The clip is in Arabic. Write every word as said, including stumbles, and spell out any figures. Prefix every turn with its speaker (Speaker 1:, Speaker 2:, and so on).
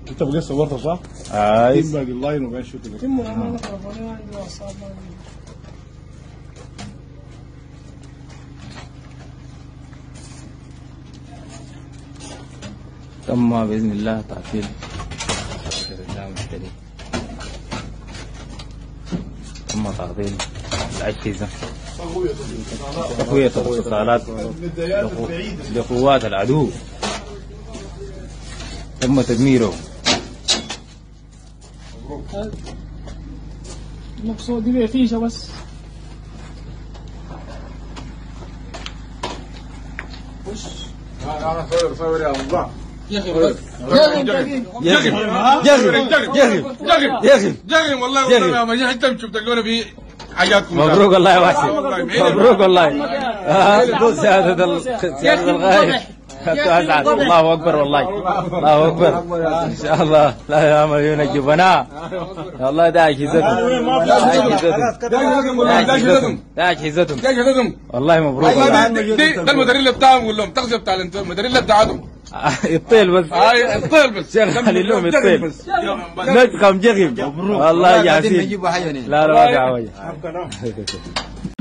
Speaker 1: انت بقيت صورتها صح؟
Speaker 2: اي
Speaker 1: باقي اللاين وبعدين شو كده.
Speaker 3: تم انا ما عندي واتساب.
Speaker 2: تم باذن الله تعطيل تم تعطيل الاجهزه تقويه الاتصالات لقوات العدو، تم تدميره.
Speaker 3: المقصود دي فيشه بس. وش
Speaker 1: انا صور صور يا الله
Speaker 3: يا اخي بس
Speaker 2: جغم جغم جغم جغم
Speaker 4: جغم والله والله ما جاي انتم تلقونا في حاجاتكم.
Speaker 2: مبروك والله يا واسع، مبروك والله. سيادة سيادة الغايب اسعد. الله اكبر والله، الله اكبر ان شاء الله. لا يا مليون الجبناء والله. ده اجهزتهم، ده اجهزتهم، ده اجهزتهم والله. مبروك والله.
Speaker 4: ده المدريلا بتاعهم قول لهم تغذيه بتاع المدريلا بتاعتهم.
Speaker 2: الطيل بس،
Speaker 4: اي الطيل بس
Speaker 2: شغل لهم الطيل. نجم جغم والله جاهزين. لا لا ما في حاجه.